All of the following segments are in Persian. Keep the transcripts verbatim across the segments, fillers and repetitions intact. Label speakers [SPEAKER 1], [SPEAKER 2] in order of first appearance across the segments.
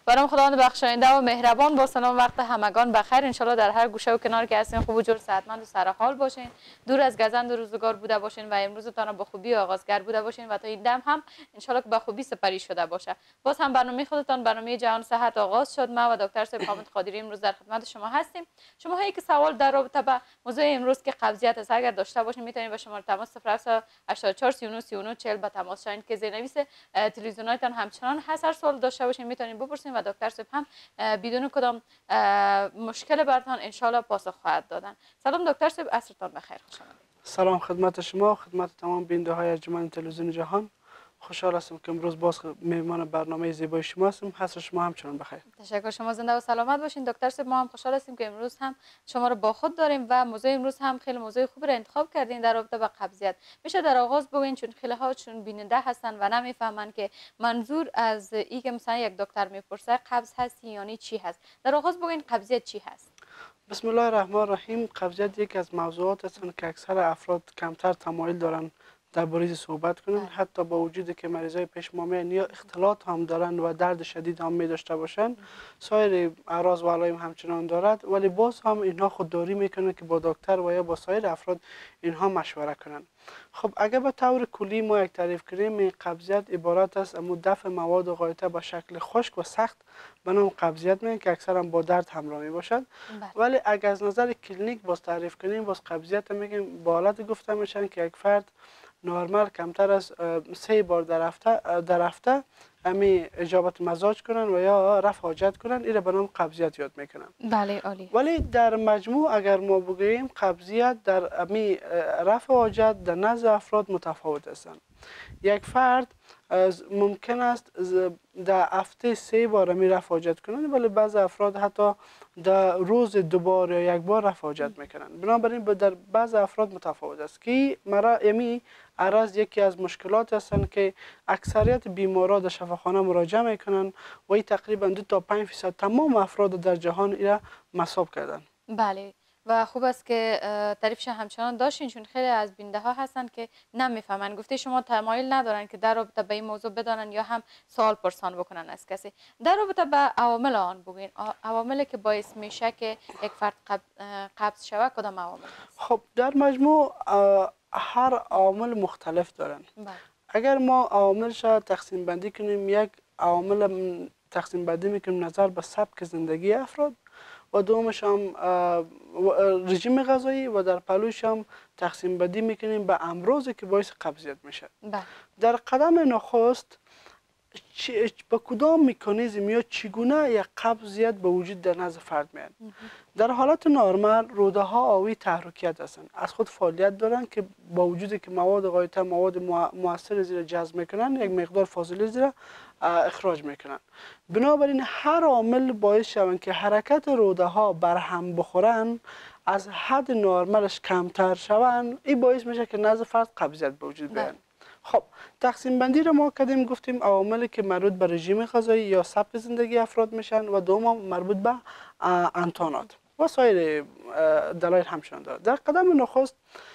[SPEAKER 1] برام خداوند بخشاینده و مهربان. با سلام وقت همگان بخیر. ان شاء الله در هر گوشه و کنار که هستین خوب و جور صحتمند و سرحال باشین، دور از گزند و روزگار بوده باشین و امروزتان با خوبی آغازگر بوده باشین و تا این دم هم ان شاء الله که با خوبی سپری شده باشه. باز هم برنامه خودتان برنامه جهان صحت آغاز شد. ما و دکتر صاحب حامد قادری امروز در خدمت شما هستیم. شما هایی که سوال در رابطه با موضوع امروز که قبضیت است اگر داشته باشین میتونید با شماره تماس صفر هفت هشتاد و چهار سی و نه سی و نه چهل به تماس شوین که زیرنویس تلویزیونایتان همچنان هست. هر سوال داشته باشین میتونید بپرسین و دکتر صاحب هم بدون کدام مشکل براتون ان شاء الله پاسخ خواهد دادن. سلام دکتر صاحب، عصرتان بخیر. خوش آمدید.
[SPEAKER 2] سلام خدمت شما، خدمت تمام بیننده های انجمن تلویزیون جهان. خوشحال هستم که امروز باز مهمان برنامه زیبای شما هستم. عصر شما همچنان بخیر.
[SPEAKER 1] تشکر. شما زنده و سلامت باشین دکتر صاحب. ما هم خوشحال هستیم که امروز هم شما رو با خود داریم و موضوع امروز هم خیلی موضوع خوبی رو انتخاب کردین در رابطه با قبضیت. میشه در آغاز بگین چون خیلی ها چون بیننده هستن و نمیفهمن که منظور از این که مثلا یک دکتر میپرسه قبض هست یعنی چی هست. در آغاز بگین قبضیت چی هست.
[SPEAKER 2] بسم الله الرحمن الرحیم. قبضیت یک از موضوعات هستند که اکثر افراد کمتر تمایل دارن درباره صحبت کنن، حتی با وجودی که مریضای پیش ما میان یا اختلاط هم دارن و درد شدید هم می داشته باشن، سایر اعراض و علائم همچنان دارد، ولی باز هم اینها خودداری میکنن که با دکتر و یا با سایر افراد اینها مشوره کنن. خب اگر به طور کلی ما یک تعریف کنیم، این قبضیت عبارت است از دفع مواد غایطه به شکل خشک و سخت به نام قبضیت میگن که اکثرا با درد همراه می باشد. ولی اگر از نظر کلینیک باز تعریف کنیم، باز قبضیت میگیم با حالت گفته میشن که یک فرد نورمال کمتر از سه بار در هفته در هفته امی اجابت مزاج کنن و یا رفع حاجت کنن، این را به نام قبضیت یاد میکنن.
[SPEAKER 1] بله عالی.
[SPEAKER 2] ولی در مجموع اگر ما بگوییم قبضیت در امی رفع حاجت در نزد افراد متفاوت هستند. یک فرد ممکن است در هفته سه بار می رفع حاجت کنند، ولی بعض افراد حتی در روز دو بار یا یک بار رفع حاجت میکنند. بنابراین در بعض افراد متفاوت است که مرا امی عرض یکی از مشکلات هستند که اکثریت بیماران در شفاخانه مراجعه میکنند و این تقریبا دو تا پنج فیصد تمام افراد در جهان ایرا مصاب کردند.
[SPEAKER 1] بله و خوب است که تعریفش همچنان داشتین چون خیلی از بیننده ها هستن که نمیفهمن. گفته شما تمایل ندارن که در رابطه به این موضوع بدانن یا هم سوال پرسان بکنن از کسی. در رابطه به عوامل آن بگین، عواملی که باعث میشه که یک فرد قبض شود کدام عوامل هست؟
[SPEAKER 2] خب در مجموع هر عامل مختلف دارن. بله. اگر ما عواملش تقسیم بندی کنیم، یک عامل تقسیم بندی میکنیم نظر به سبک زندگی افراد و دومش هم رژیم غذایی و در پلوش هم تقسیم بندی میکنیم به امراضی که باعث قبضیت میشه. بله. در قدم نخست به کدام مکانیزم یا چگونه یک قبضیت به وجود در نزد فرد میاد؟ در حالت نرمال روده ها آوی تحرکیت هستند، از خود فعالیت دارن که با وجودی که مواد غایطه مواد مؤثر زیر جذب میکنن، یک مقدار فاصله زیر اخراج میکنن. بنابراین هر عامل باعث شوند که حرکت روده ها بر هم بخورن، از حد نرمالش کمتر شوند، این باعث میشه که نزد فرد قبضیت به وجود بیاد. خب تقسیم بندی رو ما کردیم، گفتیم عواملی که مربوط به رژیم غذایی یا سبک زندگی افراد میشن و دوم مربوط به انتانات و سایر دلایل همچنان دارد. در قدم نخست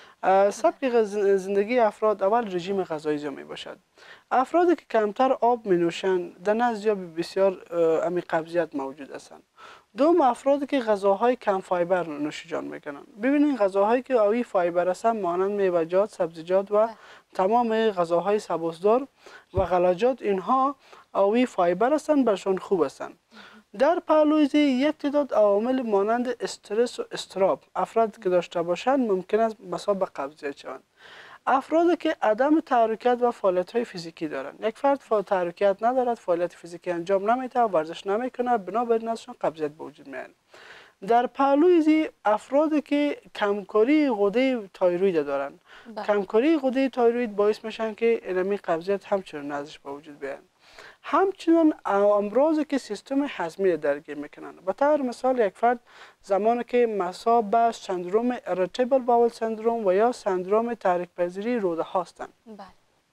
[SPEAKER 2] سبک زندگی افراد اول رژیم غذایی زیاد می باشد. افرادی که کمتر آب می نوشند در نزد بسیار امی قبضیت موجود هستند. دوم افرادی که غذاهای کم فایبر نوش جان میکنند. ببینید غذاهایی که اوی فایبر هستند مانند میوه‌جات، سبزیجات و تمام غذاهای سبوسدار و غلجات، اینها اوی فایبر هستند، برشان خوب هستند. در پهلوی یک تعداد عوامل مانند استرس و استراب افراد که داشته باشند ممکن است مسبب به قبضیت شوند. افرادی که عدم تحرکات و فعالیت های فیزیکی دارند، یک فرد تحرکات ندارد، فعالیت فیزیکی انجام نمیده و ورزش نمیکنه، بنابراین ازشان قبضیت به وجود میاد. در پهلوی افرادی که کمکاری غده تایروید دارند، کمکاری غده تایروید باعث میشن که اینمی قبضیت همچنان ازش به وجود بیاد. همچنان امراضی که سیستم هضمی درگیر میکنن، به طور مثال یک فرد زمانی که مصاب به سندروم irritable bowel syndrome و یا سندروم تحریک پذیری روده هستند. بله.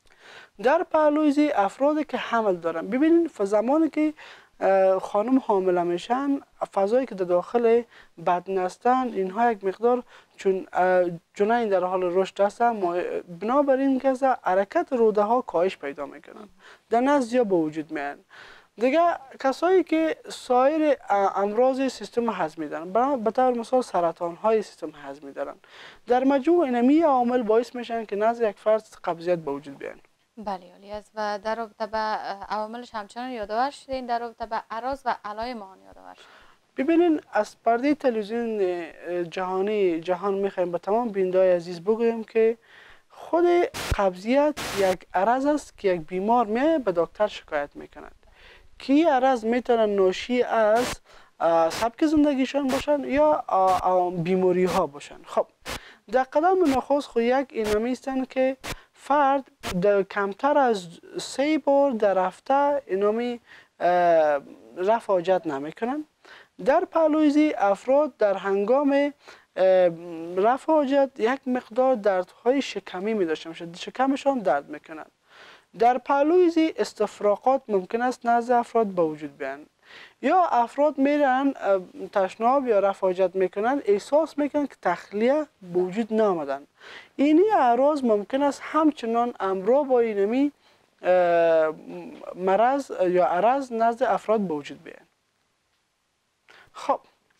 [SPEAKER 2] در پهلوی افرادی که حمل دارن، ببینید زمانی که خانم حامله میشن، فضایی که در داخل بدن هستند اینها یک مقدار چون جنین در حال رشد هستند، بنابراین که حرکت روده ها کاهش پیدا میکنن، در نزد زیاد به وجود میان. دیگه کسایی که سایر امراض سیستم هضمی دارن، به طور مثال سرطان های سیستم هضمی دارن، در مجموع اینمی عوامل باعث میشن که نزد یک فرد قبضیت به وجود بیان.
[SPEAKER 1] بله عالی است. و در رابطه به عواملش همچنان یادآور شدین، در رابطه به اعراض و علائم آن یادآور شدین.
[SPEAKER 2] ببینین از پرده تلویزیون جهانی جهان میخوایم به تمام بینندگان عزیز بگویم که خود قبضیت یک عرض است که یک بیمار میایه به دکتر شکایت میکند که این عرض میتونه ناشی از سبک زندگیشان باشن یا بیماری ها باشن. خب در قدم نخست خود یک اینمی هستند که فرد در کمتر از سه بار در هفته اینمی رفع حاجت نمیکنن. در پهلوی افراد در هنگام رفع حاجت یک مقدار دردهای شکمی می داشته باشند، شکمشان درد میکنند. در پهلوی استفراغات ممکن است نزد افراد به وجود بیاین، یا افراد میرن تشناب یا رفع حاجت میکنن، احساس میکنن که تخلیه به وجود نامدن. اینی اعراض ممکن است همچنان همراه با اینمی مرض یا عرض نزد افراد به وجود بیاین. خب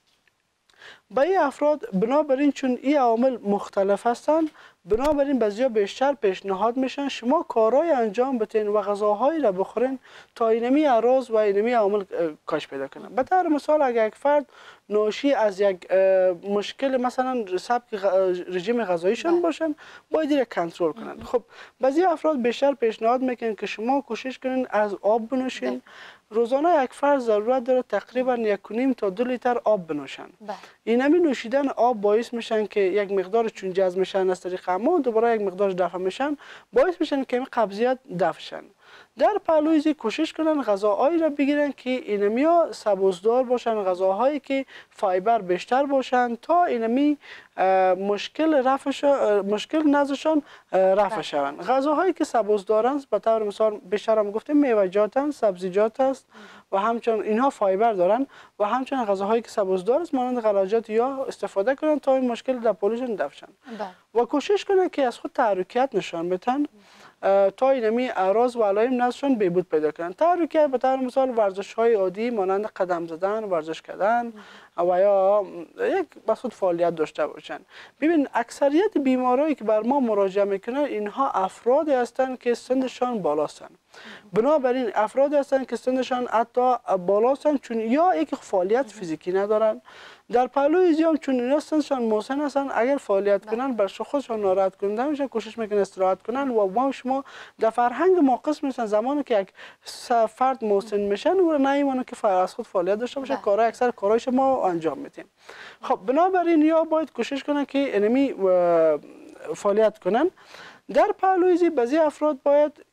[SPEAKER 2] به این افراد بنابراین چون این عوامل مختلف هستند، بنابراین بعضیا بیشتر پیشنهاد میشن شما کارهای انجام بتین و غذاهایی را بخورین تا اینمی اعراض و اینمی عوامل کاهش پیدا کنن. به طور مثال اگر یک فرد ناشی از یک مشکل مثلا سبک رژیم غذاییشان باشن، باید را کنترل کنن. خب بعضی افراد بیشتر پیشنهاد میکنن که شما کوشش کنین از آب بنوشین. روزانه یک فرد ضرورت داره تقریبا یک و نیم تا دو لیتر آب بنوشن. اینمی نوشیدن آب باعث میشن که یک مقدار چون جذب میشن از طریق اما دوباره یک مقدار دفع میشن، باعث میشن که قبضیت دفع شن. در پهلوی کوشش کنن غذاهایی را بگیرن که اینمی ها سبوسدار باشن، غذاهایی که فایبر بیشتر باشن تا اینمی مشکل رفعش مشکل نزدشان رفع شوند. غذاهایی که سبوسدارند به طور مثال بیشتر هم گفتیم میوه‌جات، سبزیجات است و همچنین اینها فایبر دارن و همچنین غذاهایی که سبوسدار است مانند غلاجات یا استفاده کنن تا این مشکل در پهلویشون دفع شن. و کوشش کنن که از خود تحرکات نشان بدن تا اینمی اعراض و علائم نزدشان بهبود پیدا کنند. تحرکات به طور مثال ورزش های عادی مانند قدم زدن، ورزش کردن و یا یک بسیط فعالیت داشته باشند. ببین اکثریت بیمارایی که بر ما مراجعه میکنن اینها افرادی هستند که سنشان بالاستند. بنابراین افرادی هستند که سنشان حتی بالاستند چون یا یک فعالیت فیزیکی ندارن. در پهلوی زیام چون اینا سنشان مسن هستن، اگر فعالیت کنن بر خودشان ناراحت کننده میشن، کوشش میکنن استراحت کنن و ما شما در فرهنگ ما قسم میشن زمانی که یک فرد مسن میشن و نمیمونه که از خود فعالیت داشته باشه، کارهای اکثر کارهایش ما انجام میدیم. خب بنابراین یا باید کوشش کنن که انمی فعالیت کنن. در پهلوی بعضی افراد باید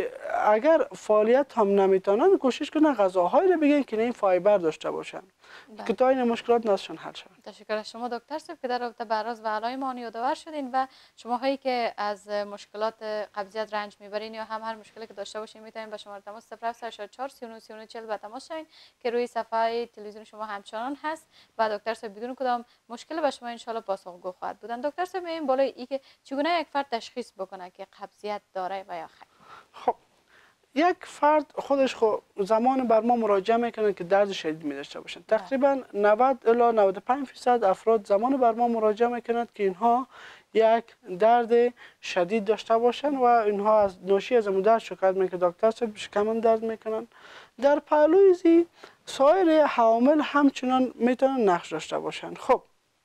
[SPEAKER 2] اگر فعالیت هم نمیتونن کوشش کنن غذاهایی رو بگیرن که این فایبر داشته باشن که تا این مشکلات نزدشان حل شود.
[SPEAKER 1] تشکر از شما دکتر صاحب که در رابطه با اعراض و علائم آن یادآور شدین و شماهایی که از مشکلات قبضیت رنج میبرین یا هم هر مشکلی که داشته باشین میتونین با شماره تماس صفر هفت هشت چهار سی و نه سی و نه چهل با تماس شوین که روی صفحه تلویزیون شما همچنان هست و دکتر صاحب بدون کدام مشکل به شما ان شاء الله پاسخگو خواهد بودن. دکتر صاحب این بالای ای که چگونه یک فرد تشخیص بکنه که قبضیت داره و یا خیر؟
[SPEAKER 2] خب یک فرد خودش خو زمان بر ما مراجعه میکنه که درد شدید می داشته باشن. تقریبا نود الی نود و پنج درصد افراد زمان بر ما مراجعه میکنند که اینها یک درد شدید داشته باشن و اینها از ناشی از درد شکایت میکنند که دکتر صاحب شکمم درد میکنن. در پهلوی سایر عوامل همچنان میتونن نقش داشته باشن. خب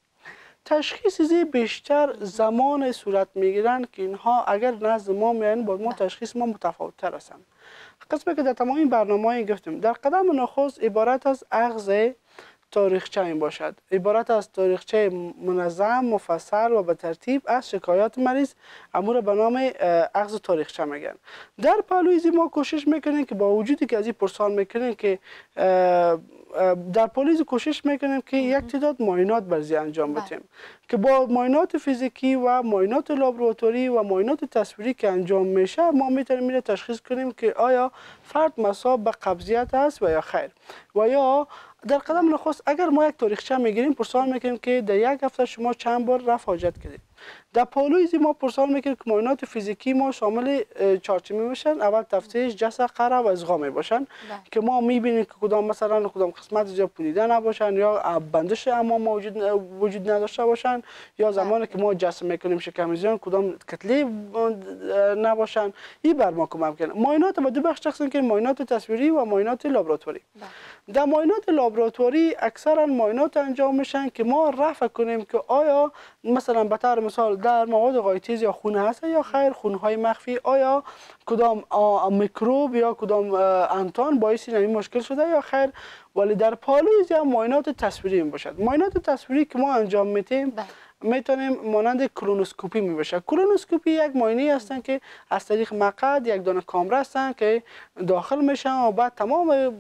[SPEAKER 2] تشخیص زی بیشتر زمان صورت میگیرن که اینها اگر نزد ما میان با ما تشخیص ما متفاوت تر هستند. قسمی که در تمام این برنامه‌ای گفتیم در قدم نخست عبارت از اخذ تاریخچه این باشد، عبارت از تاریخچه منظم مفصل و به ترتیب از شکایات مریض، امور به نام اخذ تاریخچه میگن. در پهلوی ما کوشش میکنیم که با وجودی که از این پرسان میکنیم که در پلیس کوشش میکنیم که یک تعداد معاینات برزی انجام بدیم که با معاینات فیزیکی و معاینات لابراتوری و معاینات تصویری که انجام میشه ما میتونیم اینو تشخیص کنیم که آیا فرد مصاب به قبضیت است و یا خیر. و یا در قدم نخست اگر ما یک تاریخچه میگیریم پرسان میکنیم که در یک هفته شما چند بار رفع حاجت کردید. در پالویزی ما پرسان میکنیم که معاینات فیزیکی ما شامل چارچمی میشن. اول تفتیش، جس، قره و ازغام باشن که ما میبینیم که کدام مثلا کدام قسمت زیاد پولیده نباشن یا بندش اما موجود وجود نداشته باشن، یا زمانی که ما جس میکنیم شکم زیان کدام کتله نباشن. این بر ما کمک میکنه. معاینات با دو بخش تقسیم کنیم: معاینات تصویری و معاینات لابراتواری. در معاینات لابراتواری اکثرا معاینات انجام میشن که ما رفع کنیم که آیا مثلا به طور مثال در مواد غایطی یا خون هست یا خیر خونهای مخفی، آیا کدام میکروب یا کدام انتان باعث این مشکل شده یا خیر. ولی در پالویزی هم معاینات تصویری می باشد. معاینات تصویری که ما انجام میتیم میتونیم مانند کولونوسکوپی می باشه. کولونوسکوپی یک معاینه هستن که از طریق مقعد یک دانه کامره هستن که داخل میشن و بعد تمام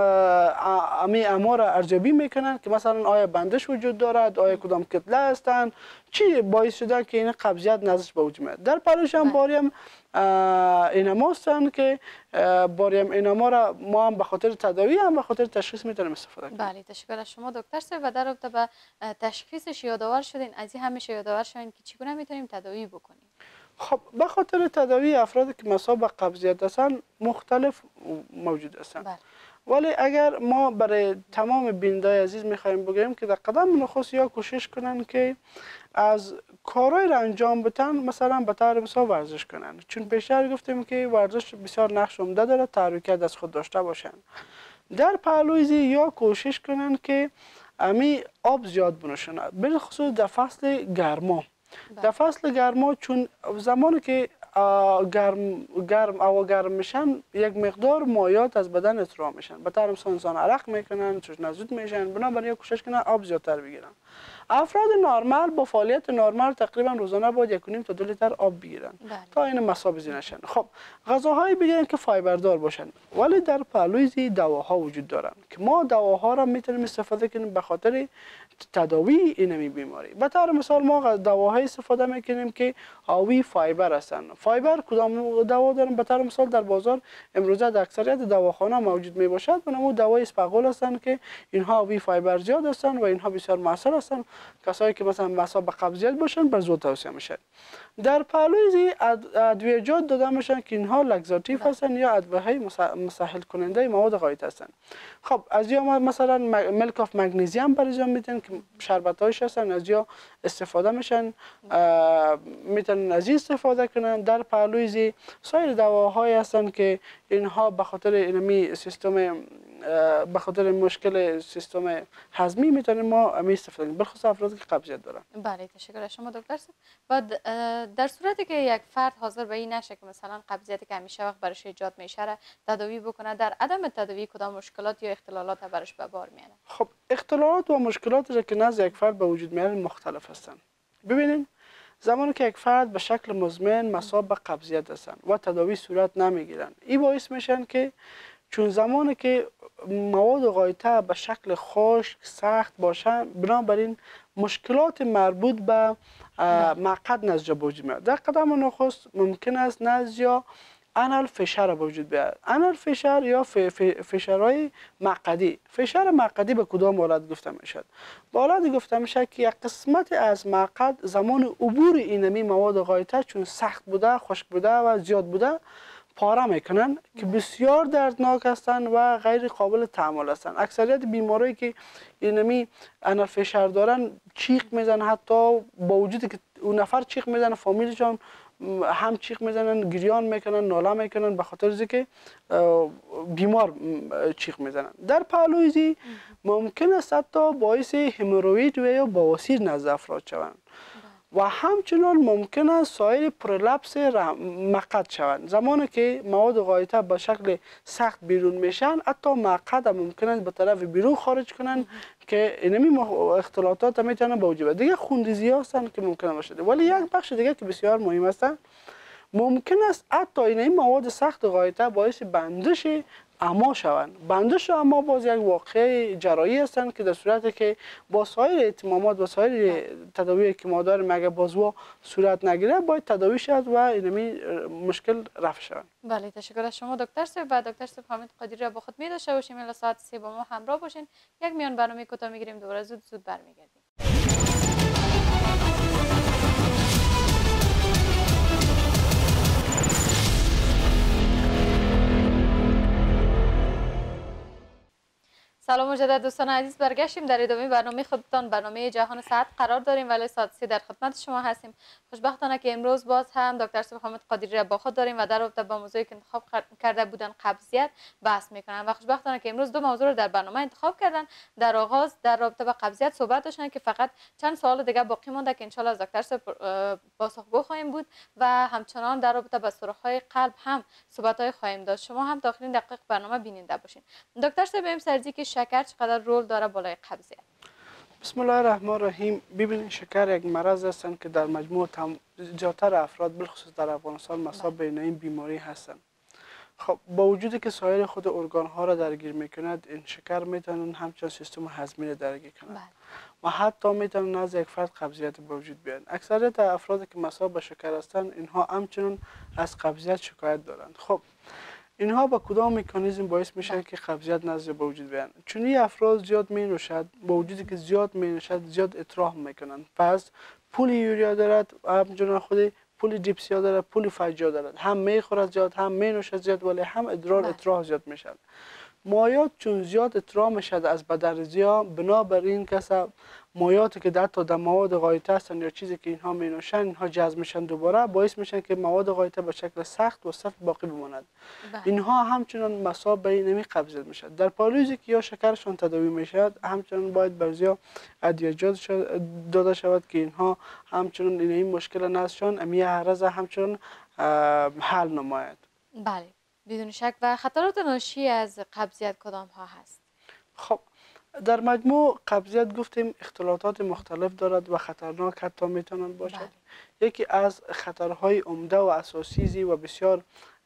[SPEAKER 2] امی اما را ارزیابی میکنن که مثلا آیا بندش وجود دارد، آیا کدام کتله هستن، چی باعث شده که این قبضیت نزدیک به وجود میاد. در پالوش هم باریم اینما هستن که باریم اینما را ما هم به خاطر تداوی هم به خاطر تشخیص میتونیم استفاده کنیم.
[SPEAKER 1] بله، تشکر از شما دکتر صاحب. و در رابطه به تشخیصش یادآور شدین، از این همیشه یادآور شدین که چگونه میتونیم تداوی بکنیم؟
[SPEAKER 2] خب به خاطر تداوی افرادی که مصاب به قبضیت هستن مختلف موجود هستند. بله. ولی اگر ما برای تمام بینندای عزیز میخوایم بگیم که در قدم نخست یا کوشش کنن که از کارهای را انجام بدن، مثلا به طور مثال ورزش کنن، چون پیشتر گفتیم که ورزش بسیار نقش عمده داره، تحرکات از خود داشته باشن. در پهلویزی یا کوشش کنن که امی آب زیاد بنوشن، بالخصوص در فصل گرما. در فصل گرما چون زمانی که گرم گرم هوا گرم میشن یک مقدار مایات از بدن اطراح میشن، به طور مثلا انسان عرق میکنن، چون نزود میشن، بنابراین کوشش کنن آب زیادتر بگیرن. افراد نرمال با فعالیت نرمال تقریبا روزانه باید یک و نیم تا دو لیتر آب بگیرن تا این مصاب نشن. خب غذاهایی بگیرن که فایبردار باشن. ولی در پهلویزی دواها وجود دارن که ما دواها را میتونیم استفاده کنیم به خاطر تداوی این بیماری. به طور مثال ما دواهای استفاده میکنیم که حاوی فایبر هستن. فایبر کدام دوا دارن؟ به طور مثال در بازار امروزه در اکثریت دواخانه موجود می باشد و نمو دوای اسپغول هستن که اینها حاوی فایبر زیاد هستن و اینها بسیار مؤثر هستن. کسایی که مثلا مصاب به قبضیت باشن بر زود توصیه میشه. در پهلویزی ادویه‌جات داده میشن که اینها لگزاتیو هستن یا ادویه‌های مسهل کننده مواد غایط هستن. خب از یا مثلا ملک آف مگنیزیم برای میتن که شربت‌هاش هستن، از یا استفاده میشن، میتونن از این استفاده کنن. در پهلویزی سایر دواهایی هستن که اینها به خاطر اینمی سیستم به خاطر مشکل سیستم هضمی میتونیم ما امی استفاده کنیم، بخصوص افرادی که قبضیت دارن.
[SPEAKER 1] بله، تشکر از شما دکتر صاحب. بعد در صورتی که یک فرد حاضر به این نشه که مثلا قبضیتی که همیشه وقت برش ایجاد میشه را تداوی بکنه، در عدم تداوی کدام مشکلات یا اختلالات برش به بار میاره؟
[SPEAKER 2] خب اختلالات و مشکلاتی که نزد یک فرد به وجود میاره مختلف هستن. ببینید زمانی که یک فرد به شکل مزمن مصاب به قبضیت هستن و تداوی صورت نمیگیرن، این باعث میشن که چون زمانی که مواد غایطه به شکل خشک سخت باشن، بنابراین مشکلات مربوط به مقعد نزجا به وجود میاد. در قدم نخست ممکن است نزجا انال فشار به وجود بیاد. انال فشار یا فشارهای مقعدی. فشار مقعدی به کدام حالت گفته میشد؟ به حالت گفته میشه که یک قسمت از مقعد زمان عبور اینمی مواد غایطه چون سخت بوده، خشک بوده و زیاد بوده پاره میکنن که بسیار دردناک هستند و غیر قابل تحمل هستند. اکثریت بیمارایی که اینمی انال فشار دارن چیخ میزنن، حتی با وجودی که اون نفر چیخ میزنه فامیلشون هم چیخ میزنن، گریان میکنن، ناله میکنن به خاطر اینکه بیمار چیخ میزنن. در پهلویزی ممکن است حتی باعث هموروید و یا بواسیر نزد افراد شوند و همچنان ممکن است سایر پرلپس مقعد شوند. زمانی که مواد غایطه به شکل سخت بیرون میشن، حتی مقعد ممکن است به طرف بیرون خارج کنن که اینمی اختلالات میتونن به وجود بیاد. دیگه خونریزی هستن که ممکن باشه. ولی یک بخش دیگه که بسیار مهم است، ممکن است حتی اینمی مواد سخت غایطه باعث بندش اما شوند. بندش اما باز یک واقعه جراحی هستند که در صورتی که با سایر اتمامات و سایر تداوی که ما داریم اگر بازوا صورت نگیره باید تداوی شد و اینمی مشکل رفع شود.
[SPEAKER 1] بله، تشکر از شما دکتر صاحب. و دکتر صاحب حامد قادری را با خود می داشته باشیم الی ساعت سه با ما همراه باشین. یک میان برنامه کوتاه میگیریم، دوباره زود زود برمیگردیم. سلام مجدد دوستان عزیز، برگشتیم در ادامه برنامه خودتان، برنامه جهان صحت قرار داریم. ولی سادسی در خدمت شما هستیم. خوشبختانه که امروز باز هم دکتر صبح حامد قادری را با خود داریم و در رابطه با موضوعی که انتخاب کرده بودن قبضیت بحث میکنن و خوشبختانه که امروز دو موضوع رو در برنامه انتخاب کردن. در آغاز در رابطه با قبضیت صحبت داشتن که فقط چند سوال دیگه باقی مونده که ان شاء الله از دکتر صبح پاسخگو خواهیم بود و همچنان در رابطه با سوراخ‌های قلب هم صحبت‌های خواهیم داشت. شما هم داخلین دقیق برنامه بیننده باشین. دکتر صبح بریم سرزی که شکر چقدر رول داره بالای قبضیت؟
[SPEAKER 2] بسم الله الرحمن الرحیم. ببینید شکر یک مرض هستند که در مجموع تم زیادتر افراد بالخصوص در افغانستان مصاب به این بیماری هستند. خب با وجودی که سایر خود ارگان ها را درگیر میکند، این شکر میتونن همچنان سیستم هضمی را درگیر کنند و حتی میتونن از یک فرد قبضیت به وجود بیارن. اکثریت افرادی که مصاب به شکر هستند اینها همچنان از قبضیت شکایت دارند. خب اینها با کدام مکانیزم باعث میشن که قبضیت نزد به وجود بیان؟ چون این افراد زیاد می نوشد، با وجودی که زیاد می نوشد زیاد اطراح میکنند. پس پول یوریا دارد، همچنان خود پول دیپسیا دارد، پول فجا دارد. هم میخورد زیاد، هم می نوشد زیاد، ولی هم ادرار اطراح زیاد میشد. مایات چون زیاد اطراح میشد از بدنریزی ها، بنابراین کسا مایاتی که حتی در مواد غایطه هستند یا چیزی که اینها می نوشن اینها جذب میشن دوباره، باعث میشن که مواد غایطه به شکل سخت و سفت باقی بماند. اینها همچنان مصاب به اینمی قبضیت میشد. در پالوزی که یا شکرشان تداوی میشد، همچنان باید برزیا ادویه‌جات داده شود که اینها همچنان این مشکل نزدشان امی عرض همچنان حل نماید.
[SPEAKER 1] بله بدون شک. و خطرات ناشی از قبضیت کدام ها هست؟
[SPEAKER 2] خب در مجموع قبضیت گفتیم اختلالات مختلف دارد و خطرناک حتی میتونند باشد. بله. یکی از خطرهای عمده و اساسی زی و بسیار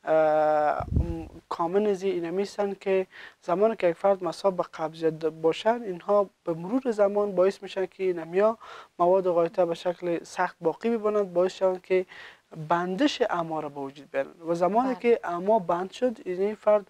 [SPEAKER 2] کامن زی اینمی هستند که زمانی که یک فرد مصاب به قبضیت باشند، اینها به مرور زمان باعث میشن که اینمیا مواد غایطه به شکل سخت باقی بماند، باعث شوند که بندش اما را به وجود بیارن و زمانی که اما بند شد، این فرد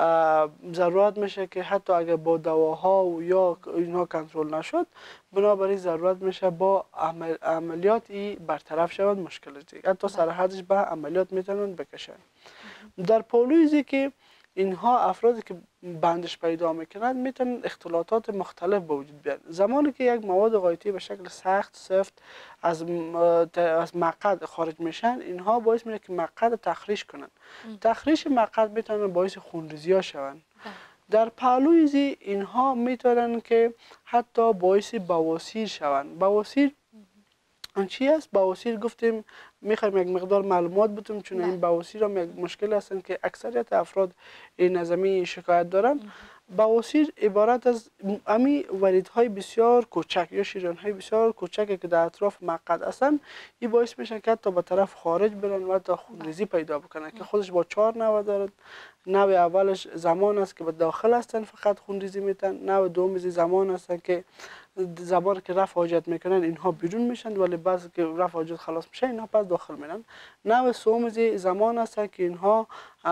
[SPEAKER 2] ضرورت میشه که حتی اگر با دواها و یا اینها کنترل نشد، بنابراین ضرورت میشه با عمل، عملیاتی برطرف شود مشکل دیگه، حتی سرحدش به عملیات میتونن بکشن. در پالویزی که اینها افرادی که بندش پیدا میکنند میتونن اختلالات مختلف به وجود بیارن. زمانی که یک مواد غایطی به شکل سخت سفت از از مقعد خارج میشن، اینها باعث میشه که مقعد تخریش کنن. تخریش مقعد میتونه باعث خونریزی ها شوند. در پالویزی اینها میتونن که حتی باعث بواسیر شوند. بواسیر اون چی است؟ بواسیر گفتیم میخوایم یک مقدار معلومات بدیم، چون این بواسیر هم یک مشکل هستند که اکثریت افراد این نظمی شکایت دارن. بواسیر عبارت از امی وریدهای بسیار کوچک یا شیرانهای بسیار کوچکی که در اطراف مقعد هستند، این باعث میشن که حتی به طرف خارج برن و تا خونریزی پیدا بکنن که خودش با چهار نوع دارد. نوع اولش زمان است که به داخل هستن فقط خونریزی میتن، نوع دوم زمان هستن که زبان که رفع حاجت میکنن اینها بیرون میشن، ولی بعضی که رفع حاجت خلاص میشه اینها پس داخل میرن. نوع سوم زمان هست که اینها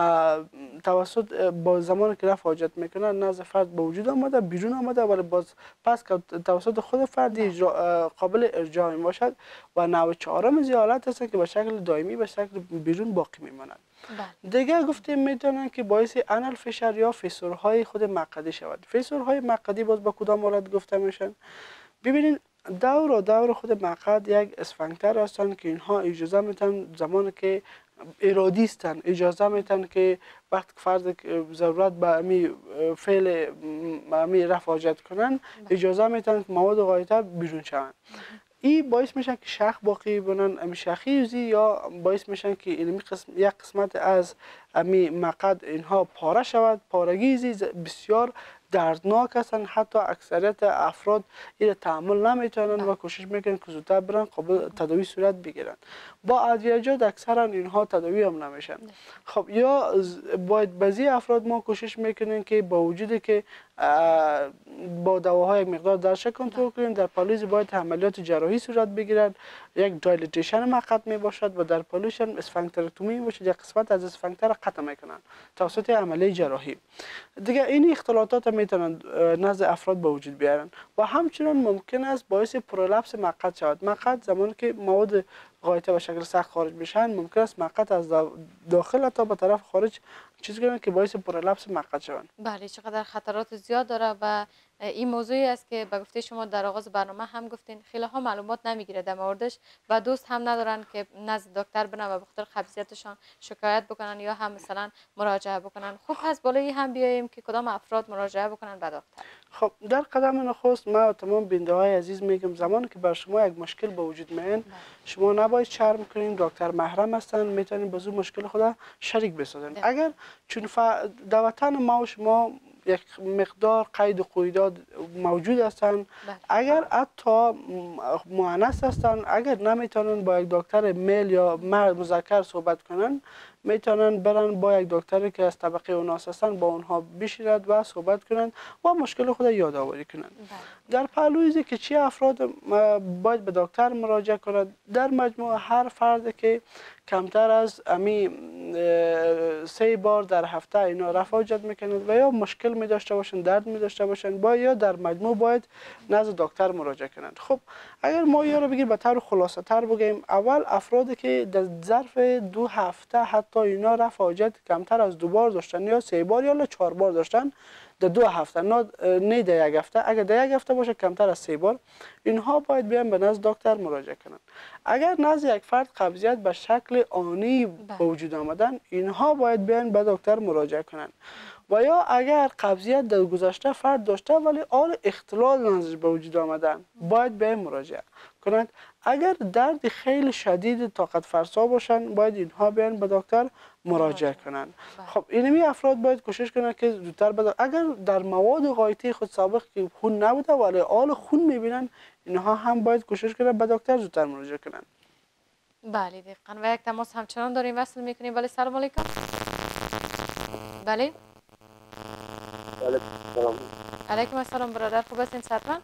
[SPEAKER 2] توسط با زمان که رفع حاجت میکنن نزد فرد به وجود آمده، بیرون آمده، ولی باز پس که توسط خود فرد قابل ارجاع باشد. و نوع چهارم از حالت هست که به شکل دائمی به شکل بیرون باقی میماند. دیگه گفتیم میتونن که باعث انال فشار یا فیسورهای خود مقعدی شود. فیسورهای مقعدی باز با کدام حالت گفته میشن؟ ببینید دور و دور خود مقعد یک اسفنکتر هستن که اینها اجازه میتن زمانی که ارادی هستن، اجازه میتن که وقت فرد ضرورت به امی فعل امی رفع حاجت کنن، اجازه میتن که مواد غایطه بیرون شوند. این باعث میشن که شخ باقی بمانن، امی شخی یوزی، یا باعث میشن که این قسم یک قسمت از امی مقعد اینها پاره شود. پارگی بسیار دردناک هستن، حتی اکثریت افراد این تحمل نمیتونن و کوشش میکنن که زودتر برن قابل تداوی صورت بگیرن. با ادویه‌جات اکثرا اینها تداوی هم نمیشن. خب یا باید بعضی افراد ما کوشش میکنن که با وجودی که با دواهای یک مقدار درش کنترل کنیم، در پالیز باید عملیات جراحی صورت بگیرن. یک دایلیتیشن مقعد می باشد و در پالیشن اسفنکترکتومی باشد، یک قسمت از اسفنکتر قطع میکنن توسط عملیه جراحی. دیگه این اختلالات میتونن نزد افراد به وجود بیارن و همچنین ممکن است باعث پرولپس مقعد شود. مقعد زمانی که مواد غایطه به شکل سخت خارج بشن، ممکن است مقعد از داخل تا به طرف خارج چیز کنه که باعث پرولپس مقعد شوند.
[SPEAKER 1] بله، چقدر خطرات زیاد داره و این موضوعی است که به گفته شما در آغاز برنامه هم گفتین خیلی ها معلومات نمیگیره در موردش و دوست هم ندارن که نزد دکتر برن و به خاطر قبضیتشان شکایت بکنن یا هم مثلا مراجعه بکنن. خوب هست بالایی هم بیاییم که کدام افراد مراجعه بکنن به دکتر.
[SPEAKER 2] خب در قدم نخست ما تمام بیننده های عزیز میگم زمانی که بر شما یک مشکل به وجود میاد شما نباید شرم کنین، دکتر محرم هستن، میتونین به زور مشکل خود شریک بسازین. اگر چون ف... در وطن ما و شما یک مقدار قید و قیودات موجود هستند، اگر حتی مؤنث هستند، اگر نمیتونن با یک دکتر میل یا مرد مذکر صحبت کنن، میتونن برن با یک دکتری که از طبقه اوناس هستن با اونها بشینند و صحبت کنند و مشکل خود یادآوری کنند. در پهلوی که چی افراد باید به دکتر مراجعه کنند، در مجموع هر فرد که کمتر از امی سه بار در هفته اینا رفع حاجت میکنند و یا مشکل می داشته باشند، درد می داشته باشند، با یا در مجموع باید نزد دکتر مراجعه کنند. خب اگر ما یا رو بگیر به طور خلاصه تر بگیم، اول افرادی که در ظرف دو هفته حتی اینا رفع حاجت کمتر از دو بار داشتن یا سه بار یا چهار بار داشتن در دو هفته، نه در یک هفته، اگر در یک هفته باشه کمتر از سه بار، اینها باید بیان به نزد دکتر مراجعه کنند. اگر نزد یک فرد قبضیت به شکل آنی به وجود آمدن، اینها باید بیان به دکتر مراجعه کنند. و یا اگر قبضیت در گذشته فرد داشته ولی حال اختلال نزدش به وجود آمدن، باید بیان مراجعه کنند. اگر درد خیلی شدید طاقت فرسا باشن، باید اینها بیان به دکتر مراجعه کنند. خب اینمی افراد باید کوشش کنند که زودتر بده. اگر در مواد غایطی خود سابق که خون نبوده ولی حال خون میبینن، اینها هم باید کوشش کنند به دکتر زودتر مراجعه کنند.
[SPEAKER 1] بله دقیقاً. و یک تماس همچنان داریم وصل میکنیم. بله سلام علیکم. بله علیکم السلام برادر، خوب هستین صحتمند؟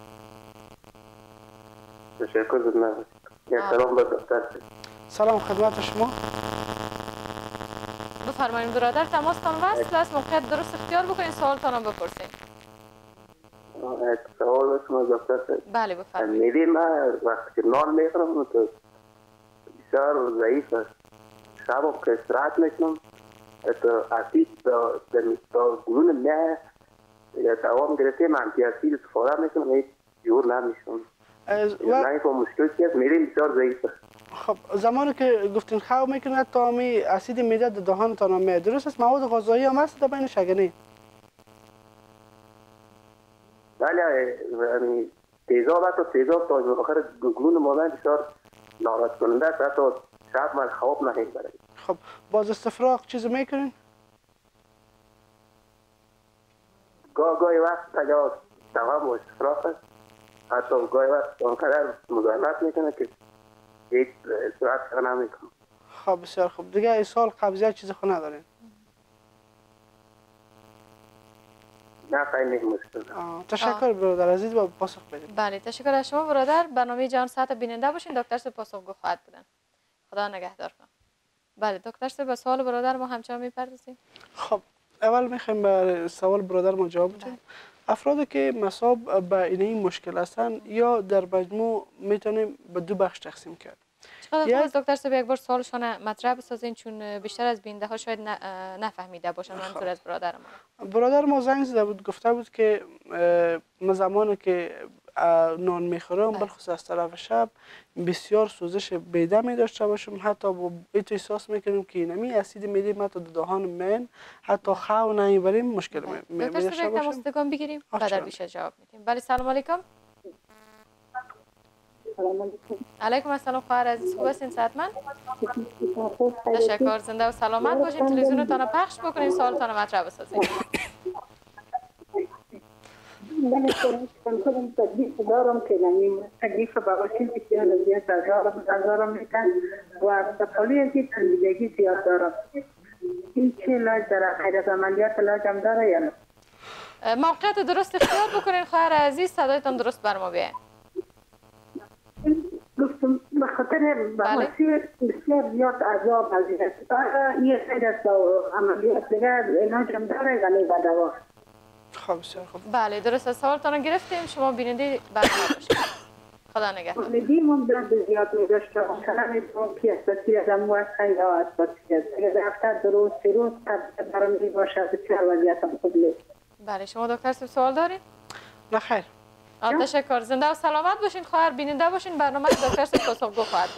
[SPEAKER 3] تشکر جناب. سلام به دکتر.
[SPEAKER 2] سلام خدمت شما.
[SPEAKER 1] بفرمایید برادر، تماستان وصل است، موقعیت درست اختیار بکنین، سوالتان رو بپرسین.
[SPEAKER 3] سوال شما دکتر.
[SPEAKER 1] بله بفرمایید.
[SPEAKER 3] میدی من وقتی نان میخورم تو بسیار ضعیف است. شب که استراحت میکنم تو اسید در مقدار گلون نه دوام گرفته من که اسید استفاده میکنم هیچ جور نمیشم. نه که مشکل چیست میدی بسیار ضعیف است.
[SPEAKER 2] خب زمانی که گفتین خو میکنه تا می اسید معده در دهانتان میاد، درست است؟ مواد غذایی هم هست در بین شگنی؟
[SPEAKER 3] بله یعنی تیزاب حتی تیزاب تا آخر گلون مادن بسیار ناراحت کننده است، حتی شب من خواب نمیبرم.
[SPEAKER 2] خب باز استفراغ چیز میکنین؟
[SPEAKER 3] گاه گاهی وقت تجاوز دوام و استفراغ است، حتی گاهی وقت آنقدر مزاحمت میکنه که هیچ استراحت نمیکنم.
[SPEAKER 2] خب بسیار خوب. دیگه این سال قبضیت چیز خود ندارین؟
[SPEAKER 3] نه خیلی مشکل.
[SPEAKER 2] تشکر برادر عزیز با پاسخ بدید.
[SPEAKER 1] بله تشکر از شما برادر. برنامه جان ساعت بیننده باشین، دکتر صاحب پاسخگو خواهد بودن. خدا نگهدار کنه. بله دکتر صاحب به سوال برادر ما همچنان میپردازیم.
[SPEAKER 2] خب اول میخوایم به سوال برادر ما جواب بدیم. افرادی که مصاب به این مشکل هستن یا در مجموع میتونیم به دو بخش تقسیم کرد.
[SPEAKER 1] چقدر خوب دکتر صاحب یک بار سوالشون مطرح بسازین چون بیشتر از بیننده ها شاید نفهمیده باشن منظور از برادر ما.
[SPEAKER 2] برادر ما زنگ زده بود گفته بود که ما زمانی که نان میخورم بلخصوص از طرف شب بسیار سوزش بیده می داشته باشم، حتی با ایتو احساس میکنیم که نمی اسید میده ما تا دهان من حتی خو نمیبریم مشکل می
[SPEAKER 1] داشته باشیم. دکتر صاحب تماس بگیریم بعد بیشتر جواب میدیم. بله سلام علیکم.
[SPEAKER 4] سلام علیکم.
[SPEAKER 1] علیکم السلام خواهر عزیز، خوب هستین صحتمند؟ تشکر، زنده و سلامت باشین. تلویزیونتون رو پخش بکنین، سوالتون رو مطرح بسازین.
[SPEAKER 4] من خودم تکلیف دارم که نمیم تکلیف باباشین بسیار زیاد دارم دارم میکن و تپالی از این تنبیدگی زیاد دارم. این چه علاج داره؟ غیر از عملیات علاج هم داره یا نه؟
[SPEAKER 1] موقعیت درست اختیار بکنین خواهر عزیز، صدایتان درست بر ما بیاین.
[SPEAKER 4] گفتم به خاطر بسیار بسیار زیاد عذاب هزینه یه خیلی از عملیات دیگر علاج هم داره یا نه به دوا؟
[SPEAKER 2] خب بسیار خوب.
[SPEAKER 1] بله درست از سوالتان رو گرفتیم. شما بیننده برنامه باشید. خدا نگهدار.
[SPEAKER 4] دیدیم هم درد زیاد می‌داشت. مثلا می‌تونم پیاستی ازم واسه یا اساسی است. اگر دفتر درست سه روز قبل برام میباشه بسیار وضعیتم خوب نیست.
[SPEAKER 1] بله شما دکتر صاحب سوال دارین؟
[SPEAKER 2] نه خیر.
[SPEAKER 1] تشکر. زنده و سلامت باشین خواهر، بیننده باشین. برنامه دکتر صاحب پاسخگو خواهد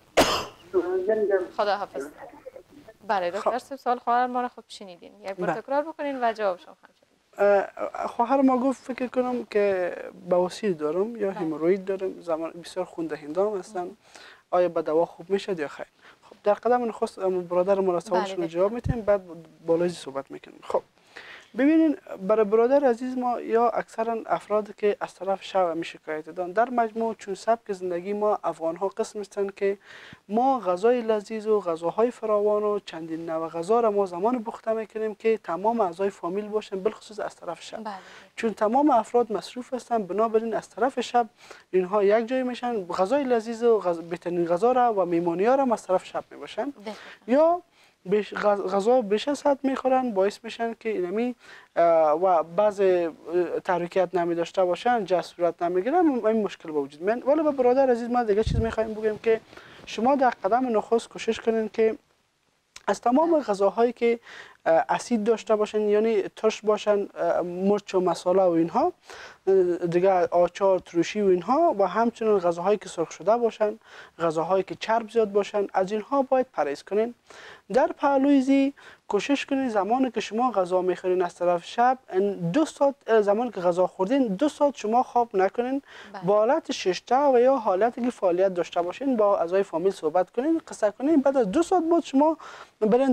[SPEAKER 1] بودن. خدا حافظ. بله دکتر صاحب سوال خواهر ما را خوب شنیدین. یک بار تکرار بکنین و جوابشون خواهیم.
[SPEAKER 2] خواهر ما گفت فکر کنم که بواسیر دارم یا هموروید دارم، زمان بسیار خون دهنده هستن. آیا به دوا خوب میشه یا خیر؟ خب در قدم نخست برادر ما را سوالشون جواب میتیم، بعد بالای صحبت میکنیم. خب ببینین برای برادر عزیز ما یا اکثرا افرادی که از طرف شب می شکایت دارن، در مجموع چون سبک زندگی ما افغان ها قسم هستند که ما غذای لذیذ و غذاهای فراوان و چندین نوع غذا را ما زمان پخته میکنیم که تمام اعضای فامیل باشن، بالخصوص از طرف شب. بله. چون تمام افراد مصروف هستند، بنابراین از طرف شب اینها یک جای میشن، غذای لذیذ و غذ... بهترین غذا را و میمانی ها را از طرف شب میباشن یا غذا بیش از حد میخورن، باعث میشن که اینمی و بعض تحریکیت نمی داشته باشن، جذب صورت نمیگیرن، این مشکل به وجود میاد. ولی به برادر عزیز ما دیگه چیز میخوایم بگیم که شما در قدم نخست کوشش کنین که از تمام غذاهایی که اسید داشته باشن، یعنی ترش باشن، مرچ و مساله و اینها دیگه، آچار، ترشی و اینها، و همچنین غذاهایی که سرخ شده باشن، غذاهایی که چرب زیاد باشن، از اینها باید پرهیز کنین. در پهلویزی کوشش کنین زمانی که شما غذا میخورین از طرف شب، دو ساعت زمانی که غذا خوردین دو ساعت شما خواب نکنین، با حالت ششته و یا حالتی که فعالیت داشته باشین با اعضای فامیل صحبت کنین، قصه کنین، بعد از دو ساعت بعد شما برین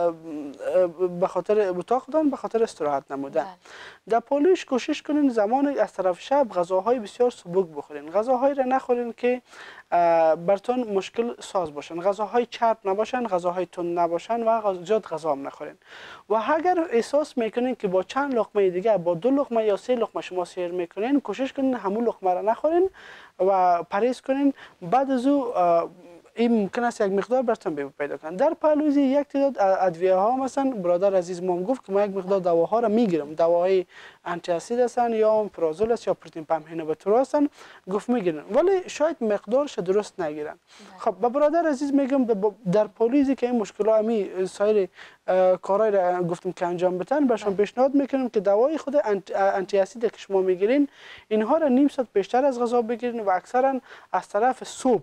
[SPEAKER 2] به خاطر اتاق دادن، به خاطر استراحت نمودن. در پالویش کوشش کنین زمان از طرف شب غذاهای بسیار سبک بخورین، غذاهایی را نخورین که براتون مشکل ساز باشن، غذاهای چرب نباشن، غذاهای تند نباشن و زیاد غذا هم نخورین. و اگر احساس میکنین که با چند لقمه دیگه، با دو لقمه یا سه لقمه شما سیر میکنین، کوشش کنین همون لقمه را نخورین و پرهیز کنین. بعد از او این ممکن است یک مقدار براتون پیدا کنن. در پهلویزی یک تعداد ادویه ها مثلا برادر عزیز ما گفت که ما یک مقدار دواها را میگیرم، دواهای آنتی اسید هستن یا پرازول است یا پروتئین پمپینوبتور هستن، گفت میگیرن، ولی شاید مقدارش درست نگیرن. خب به برادر عزیز میگم در پهلویزی که این مشکلات می سایر کارهای را گفتم که انجام بدن، بهشون پیشنهاد میکنم که دوای خود آنتی اسید که شما میگیرین اینها را نیم ساعت بیشتر از غذا بگیرین و اکثرا از طرف صبح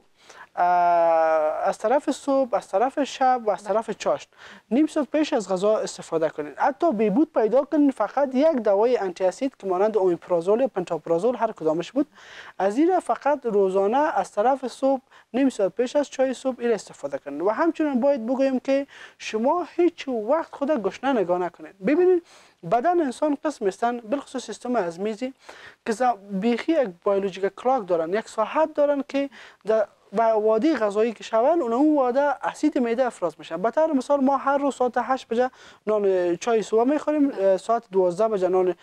[SPEAKER 2] از طرف صبح، از طرف شب و از طرف چاشت نیم ساعت پیش از غذا استفاده کنین. حتی بهبود پیدا کنین فقط یک دوای آنتی اسید که مانند اومیپرازول یا پنتاپرازول هر کدامش بود، از این فقط روزانه از طرف صبح نیم ساعت پیش از چای صبح این استفاده کنین. و همچنین باید بگویم که شما هیچ وقت خود گشنه نگاه نکنین. ببینید بدن انسان قسم هستن، بالخصوص سیستم هضمی که بیخی یک بیولوژیک کلاک دارن، یک ساعت دارن که و وادی غذایی که شون اون واده اسید معده افراز میشن. به طور مثال ما هر روز ساعت هشت بجه نان چای صبح میخوریم، ساعت دوازده بجه نان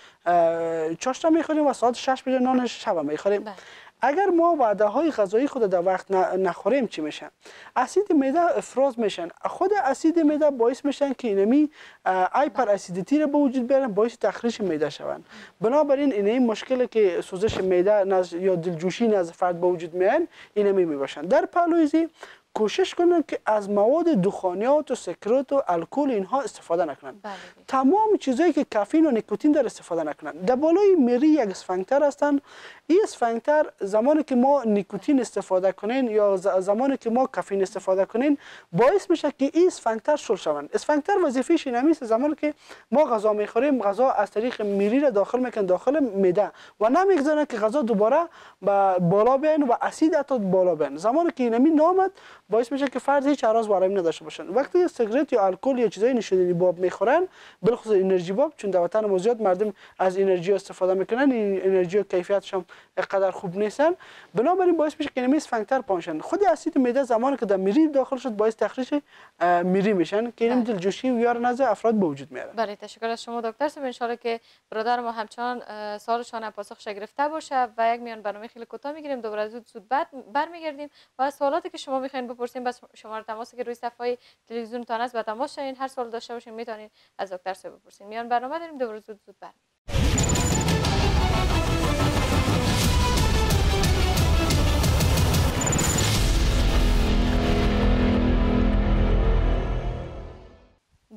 [SPEAKER 2] چاشت میخوریم و ساعت شش بجه نان شب میخوریم. اگر ما وعده های غذایی خود در وقت نخوریم چی میشن؟ اسید معده افراز میشن. خود اسید معده باعث میشن که اینمی هایپر اسیدیتی را به وجود بیارن، باعث تخریش معده شوند. بنابراین این این مشکلی که سوزش معده یا دلجوشی نزد فرد به وجود میان اینمی میباشن. در پهلویزی کوشش کنن که از مواد دخانیات و سکرات و الکل اینها استفاده نکنن. بله. تمام چیزایی که کافئین و نیکوتین در استفاده نکنن. در بالای مری یک اسفنکتر هستن. این اسفنکتر زمانی که ما نیکوتین استفاده کنین یا زمانی که ما کافئین استفاده کنین باعث میشه که این اسفنکتر شل شوند. اسفنکتر وظیفه‌اش این است زمانی که ما غذا میخوریم غذا از طریق مری را داخل میکنه داخل معده و نمیگذارن که غذا دوباره با بالا بیاین و اسید حتی بالا بیاین. زمانی که اینمی نامد باعث میشه که فرد هیچ اعراض وارد نداشته باشن. وقتی سیگارت یا الکل یا چیزای نوشیدنی باب میخورن، بالخصوص انرژی باب، چون در وطن ما زیاد مردم از انرژی استفاده میکنن، این انرژی و کیفیتش هم اینقدر خوب نیستن، بنابراین باعث میشه که نمیز فنکتر پانشن. خود اسید معده زمانی که در مری داخل شد باعث تخریش مری میشن که این دلجوشی و یار نزد افراد به وجود میاره.
[SPEAKER 1] بله تشکر از شما دکتر صاحب. ان شاء الله که برادر ما همچنان سوالشان پاسخش گرفته باشه و یک میان برنامه خیلی کوتاه میگیریم، دوباره زود زود بعد برمیگردیم و سوالاتی که شما میخواین بپرسین بس شماره تماسی که روی صفحه تلویزیونتان است با تماس شین. هر سوال داشته باشین میتونین از دکتر صاحب بپرسین. میان برنامه داریم، دوباره زود زود بعد.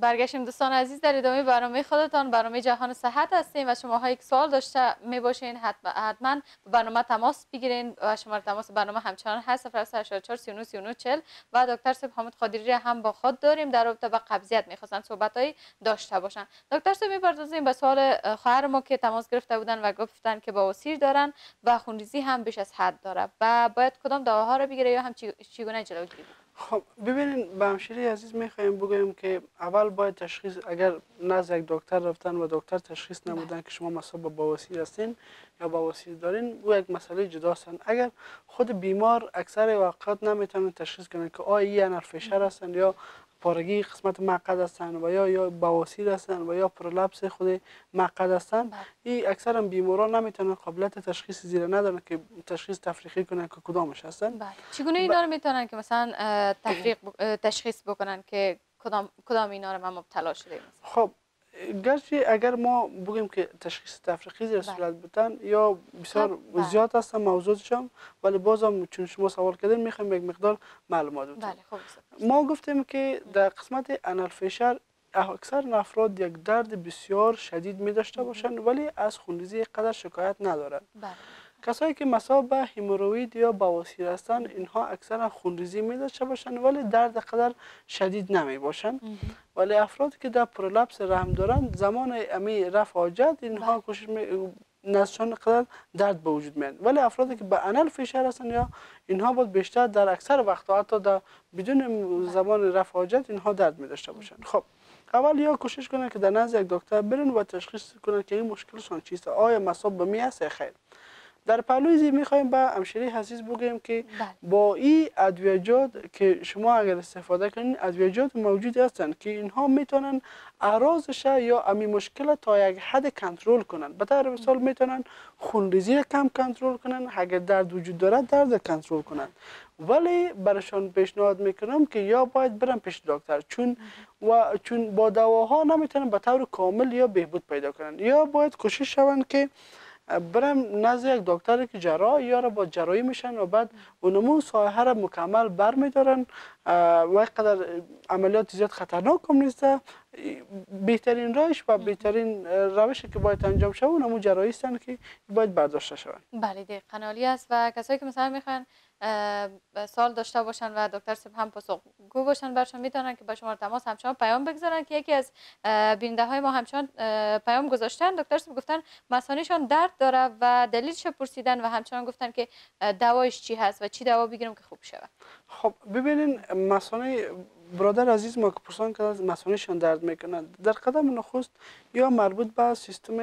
[SPEAKER 1] برگشتیم دوستان عزیز در ادامه برنامه خودتان، برنامه جهان صحت هستیم و شما های سوال داشته می باشین حتما حتما برنامه تماس بگیرین و شماره تماس برنامه همچنان هست صفر هفت هشتاد و چهار سی و نه سی و نه چهل و دکتر صاحب حامد قادری هم با خود داریم در رابطه با قبضیت میخواستن صحبتایی داشته باشن. دکتر صاحب میپردازیم به سوال خواهر ما که تماس گرفته بودن و گفتن که بواسیر دارن و خونریزی هم بیش از حد داره و باید کدام دواها رو بگیره یا هم چگونه جلوگیری بکنه؟
[SPEAKER 2] خب ببینید به همشیری عزیز میخوایم بگویم که اول باید تشخیص، اگر نزد یک دکتر رفتن و دکتر تشخیص نمودن که شما مصاب به بواسیر هستین یا بواسیر دارین، او یک مسئله جداست. اگر خود بیمار اکثر اوقات نمیتونن تشخیص کنن که آیا این انرفشر هستن یا پارگی قسمت مقعد هستن و یا یا بواسیر هستن و یا پرولپس خود مقعد هستن، این اکثرا بیماران نمیتونن قابلیت تشخیص زیر ندارن که تشخیص تفریقی کنن که کدامش هستن.
[SPEAKER 1] بله. چگونه اینا رو میتونن که مثلا تفریق تشخیص بکنن که کدام کدام اینا رو ما مبتلا شده مثلا؟
[SPEAKER 2] خب گرچه اگر ما بگیم که تشخیص تفریقی زیر صورت بودن یا بسیار زیاد هستن موضوعشون، ولی بازم چون شما سوال کردین میخوایم یک مقدار معلومات بدیم.
[SPEAKER 1] بله خوب.
[SPEAKER 2] ما گفتیم که در قسمت انالفشر اکثر افراد یک درد بسیار شدید می داشته باشند ولی از خونریزی قدر شکایت ندارند.
[SPEAKER 1] بله.
[SPEAKER 2] کسایی که مصاب به هموروید یا بواسیر هستند اینها اکثرا خونریزی می داشته باشند ولی درد قدر شدید نمی باشند. ولی افرادی که در پرولپس رحم دارند زمان امی رفع حاجت اینها کوشش می نزدشان قدر درد به وجود میاد، ولی افرادی که به انال فشار هستند یا اینها بود بیشتر در اکثر وقتا حتی در بدون زمان رفع حاجت اینها درد می داشته باشند. خب اول یا کوشش کنن که در نزد یک دکتر برن و تشخیص کنن که این مشکلشون چیست، آیا مصاب به می است یا خیر. در پهلوی زی میخوایم به همشیری عزیز بگیم که با این ادویجات که شما اگر استفاده کنین ادویجات موجود هستند که اینها میتونن اعراضش یا امی مشکل تا یک حد کنترل کنن. به طور مثال میتونن خونریزی کم کنترل کنن، اگر درد وجود دارد درد کنترل کنن، ولی برشان پیشنهاد میکنم که یا باید برن پیش دکتر چون و چون با دواها نمیتونن به طور کامل یا بهبود پیدا کنن، یا باید کوشش شون که برم نزد یک دکتر که جراح یا را با جراحی میشن و بعد اونمون سایه را مکمل بر میدارن و قدر عملیات زیاد خطرناک هم نیسته. بهترین روش و بهترین روشی که باید انجام شود اونمون جراحی هستند که باید برداشته شوند.
[SPEAKER 1] بله دقیقاً عالی است و کسایی که مثلا میخوان سوال داشته باشن و دکتر صاحب هم پاسخگو باشن برشون میتونن که با شما تماس همچنان پیام بگذارن که یکی از بیننده های ما همچنان پیام گذاشتن. دکتر صاحب گفتن مثانه‌شان درد داره و دلیلش پرسیدن و همچنان گفتن که دوایش چی هست و چی دوا بگیرم که خوب شود.
[SPEAKER 2] خب ببینین مثانه برادر عزیز ما که پرسان که از مثانه‌شان درد میکنند در قدم نخست یا مربوط به سیستم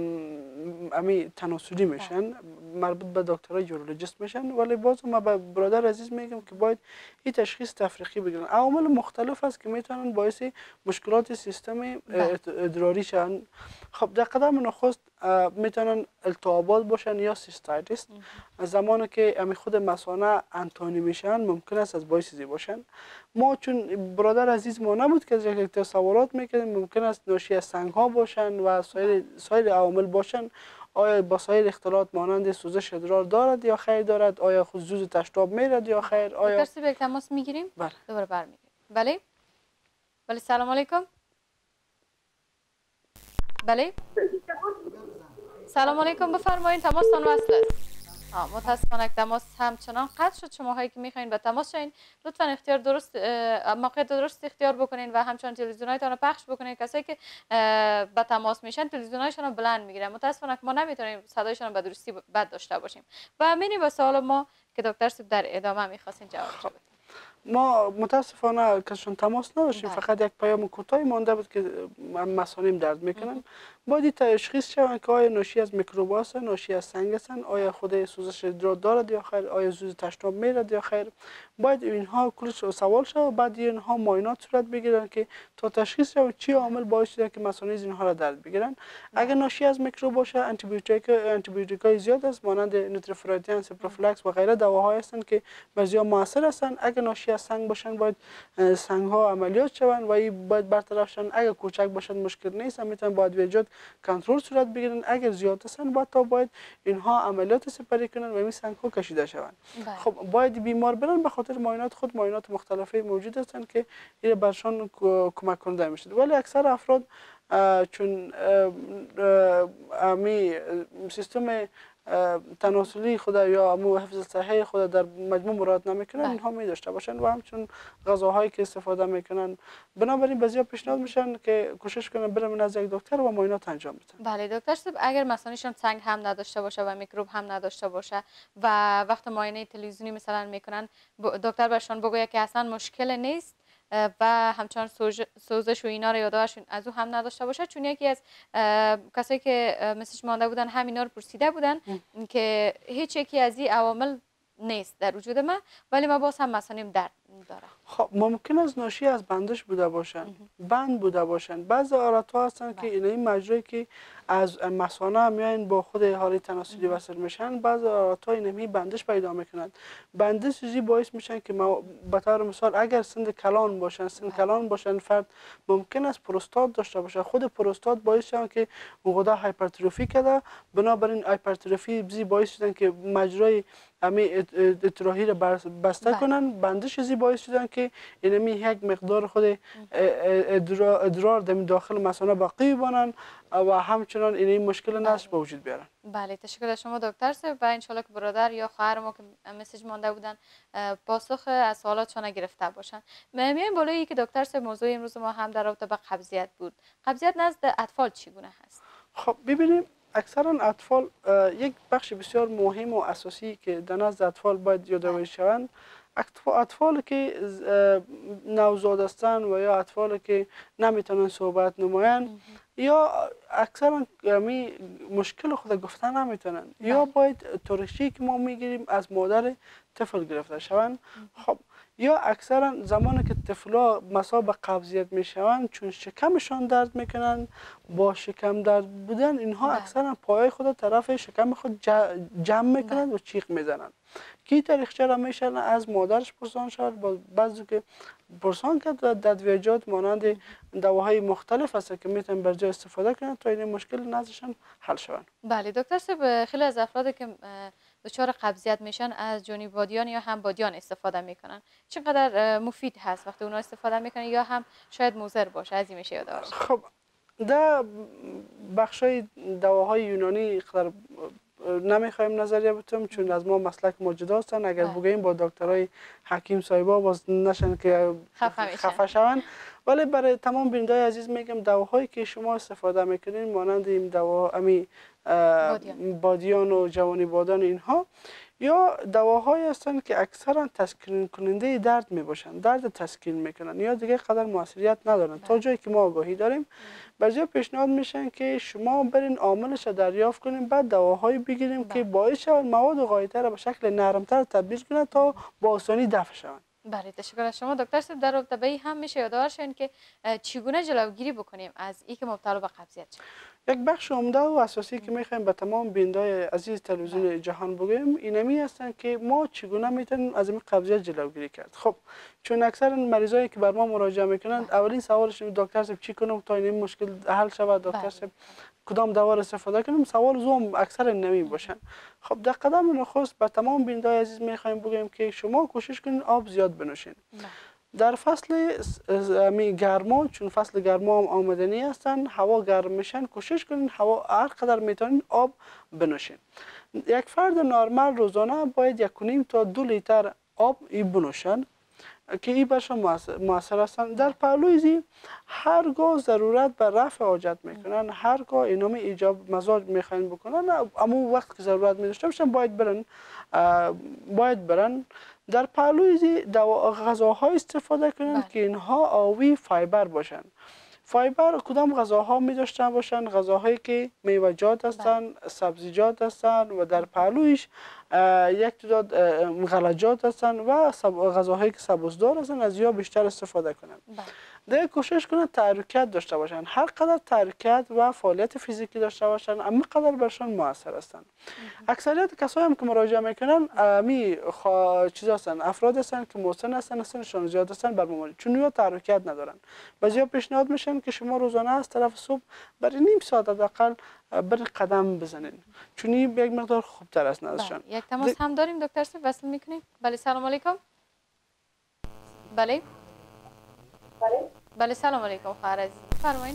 [SPEAKER 2] امی تناسلی میشن، مربوط به دکترای یورولوژیست میشن، ولی باز ما به برادر عزیز میگم که باید این تشخیص تفریقی بگیرن. عوامل مختلف است که میتونن باعث مشکلات سیستم ادراری شن. خب در قدم نخست میتونن التهابات باشن یا سیستایتیس. زمانی که امی خود مثانه انتانی میشن ممکن است از باعث زی باشن. ما چون برادر عزیز ما نبود که از یک تصورات میکردیم ممکن است ناشی از سنگ ها باشن و سایر سایر عوامل باشن. آیا با سایر اختلالات مانند سوزش ادرار دارد یا خیر دارد؟ آیا خصوص تشتاب میرد یا خیر؟ آیا
[SPEAKER 1] دکتر صاحب تماس میگیریم؟
[SPEAKER 2] بله.
[SPEAKER 1] دوباره برمیگردیم. بله. بله سلام علیکم. بله. سلام علیکم بفرمایید تماستان وصل است. آه متاسفانه تماس همچنان قطع شد. شما هایی که میخواین به تماس شین لطفا اختیار درست موقعیت درست اختیار بکنین و همچنان تلویزیونایتون رو پخش بکنین. کسایی که به تماس میشن تلویزیونایشون رو بلند میگیرن. متاسفانه ما نمیتونیم صدایشون رو به درستی بد داشته باشیم. و میریم با سوال ما که دکتر صاحب در ادامه میخواستین جواب بدید.
[SPEAKER 2] ما متاسفانه کسشون تماس نداشتیم، فقط یک پیام کوتاهی مانده بود که مثانه‌ام درد میکنن. باید تشخیص شوند که آیا ناشی از میکروب است، ناشی از سنگ هستند، آیا خود سوزش ادرار دارد یا خیر، آیا سوزش تشناب میرد یا خیر. باید اینها کلش سوال شود، بعد اینها معاینات صورت بگیرن که تا تشخیص شود چی عامل باعث شده که مثانه اینها را درد بگیرن. اگر ناشی از میکروب باشه آنتی بیوتیک آنتی بیوتیکای زیاد است مانند نوتریفورایتین، سپروفلاکس و غیره دواهایی هستند که بعضیا موثر هستند. اگر ناشی از سنگ باشن باید سنگ ها عملیات شوند و این باید برطرف شوند. اگر کوچک باشن مشکل نیست، میتونن با ادویجات کنترل صورت بگیرن. اگر زیاد هستن باید تا باید اینها عملیات سپری کنن و این سنگ ها کشیده شوند. خب باید بیمار برن، به خاطر معاینات خود معاینات مختلفه موجود هستند که این برشان کمک کننده میشه. ولی اکثر افراد چون امی سیستم تناسلی خود یا امو حفظ صحی خود در مجموع مراعات نمیکنن، اینها می داشته باشن و همچون غذاهایی که استفاده میکنن. بنابراین بعضیا پیشنهاد میشن که کوشش کنن برن نزد یک دکتر و معاینات انجام بدن.
[SPEAKER 1] بله دکتر صاحب، اگر مثلا سنگ هم نداشته باشه و میکروب هم نداشته باشه و وقت معاینه تلویزیونی مثلا میکنن، دکتر برشان بگوید که اصلا مشکل نیست و همچنان سوزش و اینا رو یادداشت از او هم نداشته باشه، چون یکی از کسایی که مسیج مانده بودن همینا رو پرسیده بودن که هیچ یکی از این عوامل نیست در وجود من، ولی ما باز هم مسانیم درد داره.
[SPEAKER 2] خب ممکن است ناشی از بندش بوده باشن، بند بوده باشن. بعضی آلات‌ها هستن که این این مجرایی که از مثانه میاین با خود حالی تناسلی وصل میشن، بعضی آلات‌ها اینمی بندش پیدا میکنند. بندش چیزی باعث میشن که ما به طور مثال اگر سند کلان باشن، سند کلان باشن فرد ممکن است پروستات داشته باشه. خود پروستات باعث شدن که غده هایپرتروفی کرده، بنابراین هایپرتروفی بزی باعث شدن که مجرای امی اطراحی را بسته کنن. بندش چیزی باعث شدن که اینمی یک مقدار خود ادرار, ادرار در داخل مثانه باقی بمانن و همچنان این مشکل نشت به وجود بیارن.
[SPEAKER 1] بله تشکر از شما دکتر صاحب و انشالله که برادر یا خواهر ما که مسیج مانده بودن پاسخ از سوالاتشان گرفته باشن. میایم بالایی که دکتر صاحب موضوع امروز ما هم در رابطه با قبضیت بود. قبضیت نزد اطفال چگونه هست؟
[SPEAKER 2] خب ببینیم اکثرا اطفال یک بخش بسیار مهم و اساسی که در نزد اطفال باید یادآوری شوند، اطفال که نوزاد هستند و یا اطفال که نمیتونن صحبت نمایند یا اکثرا می مشکل خود گفتن نمیتونن یا باید ترشی که ما میگیریم از مادر طفل گرفته شوند. خب یا اکثرا زمانی که طفلا مصاب به قبضیت میشوند چون شکمشان درد میکنن، با شکم درد بودن اینها اکثرا پای خود طرف شکم خود جمع میکنند و چیخ میزنند. کی تاریخچه را میشن از مادرش پرسان شد، با بعضی که پرسان کرد تدویجات مانند دواهای مختلف هست که میتونن بر جای استفاده کنند تا این مشکل نزدشان حل شوند.
[SPEAKER 1] بله دکتر صاحب، خیلی از افرادی که دچار قبضیت میشن از جونی بادیان یا هم بادیان استفاده میکنن. چقدر مفید هست وقتی اونا استفاده میکنن یا هم شاید مضر باشه؟ از این میشه یادداشت.
[SPEAKER 2] خب در بخشای دواهای یونانی خیلی نمیخوایم نظریه بتیم چون از ما مسلک موجود هستن. اگر بگیم با دکترای حکیم صاحبا باز نشن که خفه شون. ولی برای تمام بینندگان عزیز میگم دواهایی که شما استفاده میکنین مانند این دوا امی بادیان. بادیان و جوانی بادان اینها یا دواهایی هستند که اکثرا تسکین کننده درد می باشن، درد تسکین میکنن یا دیگه قدر موثریت ندارن. تا جایی که ما آگاهی داریم بعضی پیشنهاد میشن که شما برین عاملش را دریافت کنیم بعد دواهایی بگیریم که باعث شود مواد غایطه را به شکل نرمتر تبدیل کنه تا با آسانی دفع شوند.
[SPEAKER 1] بله تشکر از شما دکتر صاحب. در رابطه با این هم میشه یادآور شین که چگونه جلوگیری بکنیم از این که مبتلا به قبضیت شد؟
[SPEAKER 2] یک بخش عمده و اساسی که میخوایم به تمام بینندگان عزیز تلویزیون جهان بگویم اینمی هستن که ما چگونه میتونیم از این قبضیت جلوگیری کرد. خب چون اکثر مریضایی که بر ما مراجعه میکنند اولین سوالش دکتر صاحب چی کنم تا این مشکل حل شود، دکتر صاحب کدام دوا استفاده کنیم، سوال زوم اکثر نمی باشن. خب در قدم نخست به تمام بینندگان عزیز میخوایم بگیم که شما کوشش کنین آب زیاد بنوشین. در فصل گرما چون فصل گرما هم آمدنی هستن، هوا گرم میشن، کوشش کنین هوا هر قدر میتونین آب بنوشین. یک فرد نرمال روزانه باید یک و نیم تا دو لیتر آب ای بنوشن که این برشان موثر هستن. در پهلوی هرگاه ضرورت به رفع حاجت میکنن، هرگاه اینامی ایجاب مزاج میخواین بکنن، اما وقت که ضرورت میداشته باشن باید برن باید برن در پهلوی غذاهای استفاده کنند که اینها آوی فایبر باشن. فایبر کدام غذاها می داشته باشند؟ غذاهایی که میوه‌جات هستند، سبزیجات هستند و در پهلویش یک تعداد غلجات هستن و غذاهایی که سبوسدار هستن از یا بیشتر استفاده کنن. دیگه کوشش کنن تحرکات داشته باشن. هر قدر تحرکات و فعالیت فیزیکی داشته باشن اما قدر برشان موثر هستن. اکثریت کسایی هم که مراجعه میکنن می خوا... چیز هستن، افراد هستن که مسن هستن، سنشون زیاد هستن بر بیماری، چون یا تحرکات ندارن. بعضیا پیشنهاد میشن که شما روزانه از طرف صبح برای نیم ساعت حداقل بر قدم بزنین، چون این یک مقدار خوبتر است نزدشان.
[SPEAKER 1] یک تماس هم داریم دکتر صاحب، وصل میکنیم. بله سلام علیکم. بله بله سلام علیکم خواهر عزیز، فرمایید.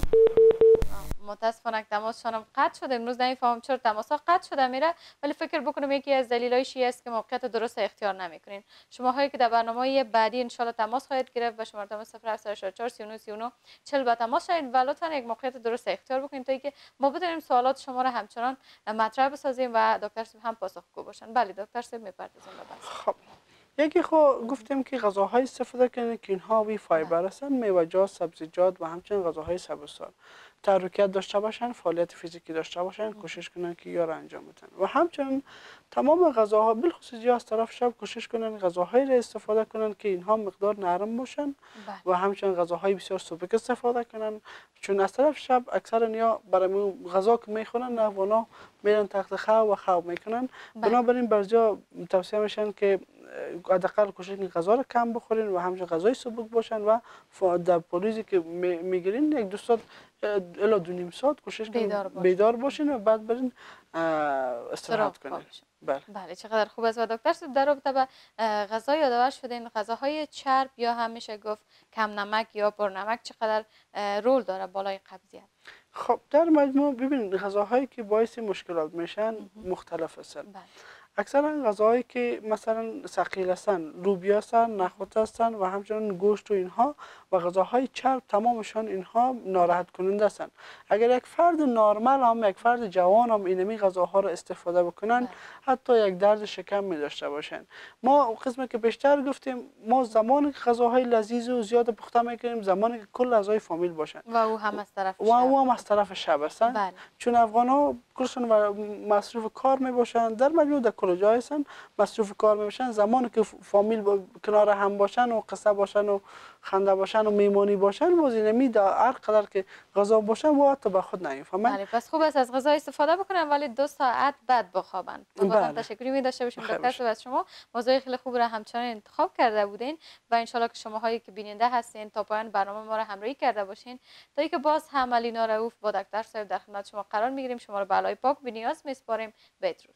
[SPEAKER 1] متاسفانه تماسشان قطع شده. امروز نمیفهمم چرا تماسا قطع شده میره، ولی فکر بکنم یکی از دلایلش است که موقعیت درست اختیار نمیکنین. شما هایی که در برنامه بعدی ان شاء الله تماس خواهید گرفت و شماره تماس صفر هفت چهار چهار سی و نه سی و نه چهل با تماس شید و لطفا یک موقعیت درست اختیار بکنید تا اینکه ما بتونیم سوالات شما را همچنان مطرح بسازیم و دکتر صاحب هم پاسخگو باشن. بله دکتر صاحب میپردازیم به بحث.
[SPEAKER 2] خب یکی خو گفتیم که غذاهای استفاده کنید که اینها وی فایبر هستن، میوه‌جات، سبزیجات و همچنین غذاهای سبوسدار. تحرکات داشته باشن، فعالیت فیزیکی داشته باشن، کوشش کنن که یا را انجام بدن و همچنین تمام غذاها بالخصوص یا از طرف شب کوشش کنن غذاهایی را استفاده کنن که اینها مقدار نرم باشن و همچنین غذاهای بسیار سبک استفاده کنن، چون از طرف شب اکثرا یا برای غذا که میخورن نهوانا میرن تخت خواب و خواب میکنن. بنابراین بعضیا توصیه میشن که حداقل کوشش کنید غذا رو کم بخورین و همچنین غذای سبک باشن و در پولیزی که میگیرین یک دو ساعت الا دو نیم ساعت کوشش کنید بیدار, بیدار باشین و بعد برین استراحت کنین. بله.
[SPEAKER 1] بله چقدر خوب است. و دکتر صاحب در رابطه با غذا یادآور شدین غذاهای چرب یا هم میشه گفت کم نمک یا پر نمک چقدر رول داره بالای قبضیت؟
[SPEAKER 2] خب در مجموع ببینید غذاهایی که باعث مشکلات میشن مختلف هستن. بله. اکثرا غذاهایی که مثلا ثقیل هستن، لوبیا هستن، نخود هستن و همچنین گوشت و اینها و غذاهای چرب تمامشان اینها ناراحت کننده هستن. اگر یک فرد نرمال هم یک فرد جوان هم اینمی غذاها رو استفاده بکنن بله. حتی یک درد شکم می داشته باشن. ما قسمی که بیشتر گفتیم ما زمانی که غذاهای لذیذ و زیاد پخته میکنیم زمانی که کل اعضای فامیل باشن
[SPEAKER 1] و او هم از طرف
[SPEAKER 2] و او هم از طرف شب هستن.
[SPEAKER 1] بله.
[SPEAKER 2] چون افغان‌ها کلشون و مصروف کار می باشن، در مجموع در کل جای هستن مصروف کار می باشن. زمانی که فامیل با... کنار هم باشن و قصه باشن و خنده باشن و میمانی باشن وزینمی در هر قدر که غذا باشن و حتی به خود نمیفهمن.
[SPEAKER 1] بله پس خوب است از غذا استفاده بکنن ولی دو ساعت بعد بخوابن. بله. بازم تشکری می داشته باشیم دکتر صاحب از شما. موضوع خیلی خوب را همچنان انتخاب کرده بودین و ان شاء الله که شما هایی که بیننده هستین تا پایان برنامه ما را همراهی کرده باشین تا اینکه باز هم علینا رؤوف با دکتر صاحب در خدمت شما قرار میگیریم. شما را به علای پاک بی‌نیاز میسپاریم. بدرود.